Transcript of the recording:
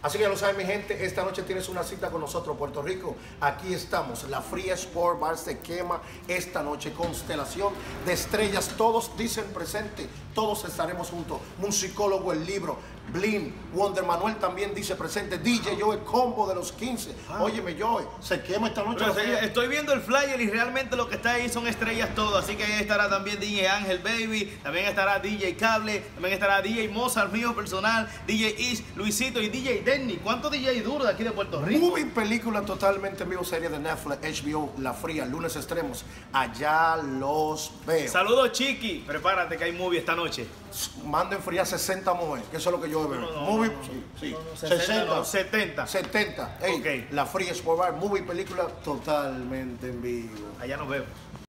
Así que ya lo saben, mi gente, esta noche tienes una cita con nosotros, Puerto Rico. Aquí estamos, la Fría Sport Bar se quema esta noche. Constelación de estrellas, todos dicen presente, todos estaremos juntos. Musicólogo, el libro, Blin, Wonder Manuel también dice presente. DJ Joe, el combo de los 15. Óyeme, Joe, se quema esta noche. Estoy viendo el flyer y realmente lo que está ahí son estrellas todo. Así que ahí estará también DJ Ángel Baby, también estará DJ Cable, también estará DJ Mozart, mío personal, DJ Ish, Luisito y DJ Denny. ¿Cuántos DJ duros de aquí de Puerto Rico? Movie, película totalmente en vivo, serie de Netflix, HBO, La Fría, lunes extremos. Allá los veo. Saludos, Chiqui. Prepárate que hay movie esta noche. Manden fría 60 mujeres, que eso es lo que yo veo. Movie, sí, 60, 60. 70. Ey, Ok. La Fría Sport Bar, movie, película totalmente en vivo. Allá nos vemos.